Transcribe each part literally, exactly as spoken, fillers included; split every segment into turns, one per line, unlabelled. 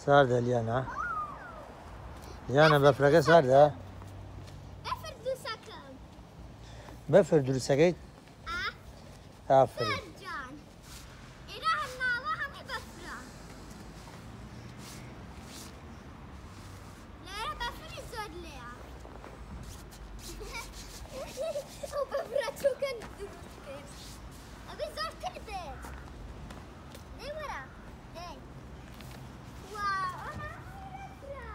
ساردە لیانە لیانە بەفرەکە ساردە
بەفر دروستەکەم
بەفر دروستەکەیت ئافرین
جان ئێرە هەم ناوە هەمی بەفرە لێرە بەفری زۆر لێیە ئەو بەفرە چۆکەن دروست کرد ئەبێ زۆرتر بێت دەی وەرە دەی واو ئەمە بەفرە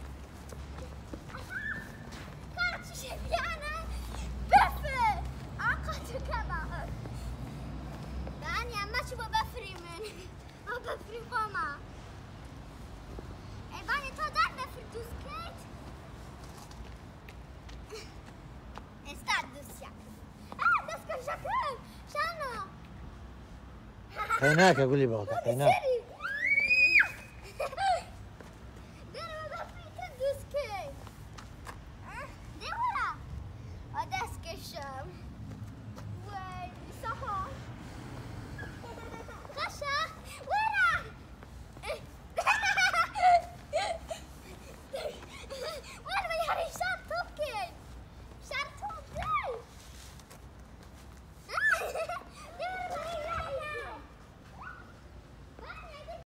کاچیشە بیانە بەفر ئاقاتەکەمە دانیا مەچ بۆ بەفری من ئەو بەفری خۆمە ئەیبانی تۆ دار بەفر دروست کرد ئێستا دروستیە دەستکەشەکەم شانۆ
قەیناکە گولی باوکە قەینا
سەری